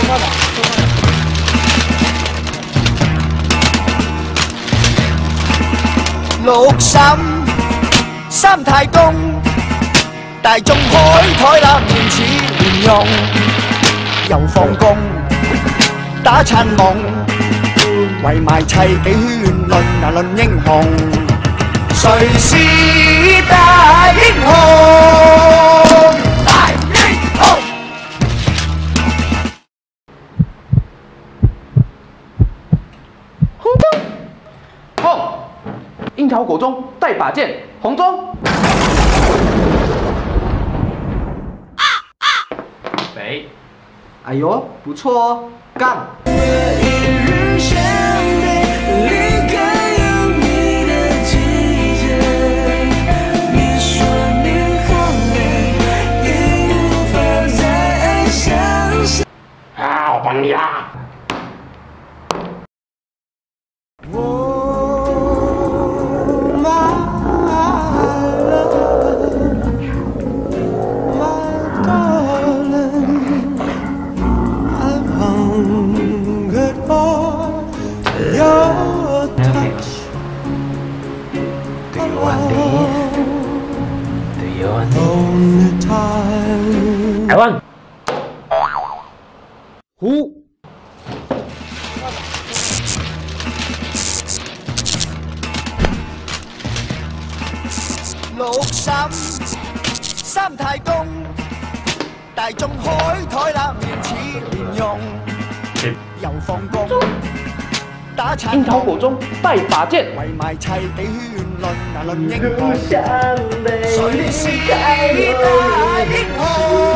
六審三太公，大眾開台啦，面似蓮蓉，又放工打餐夢，圍埋砌幾圈論啊論英雄，誰是大英雄？大英雄！ 红中，凤，樱桃果中带把剑，红中。北，哎呦，不错哦，杠。 我帮你啦！台湾。 胡， 六審三太公，大眾開台啦，面似蓮蓉，又放工打殘。 櫻桃果中帶把劍， 圍埋砌幾圈論啊論英雄，誰是大英雄？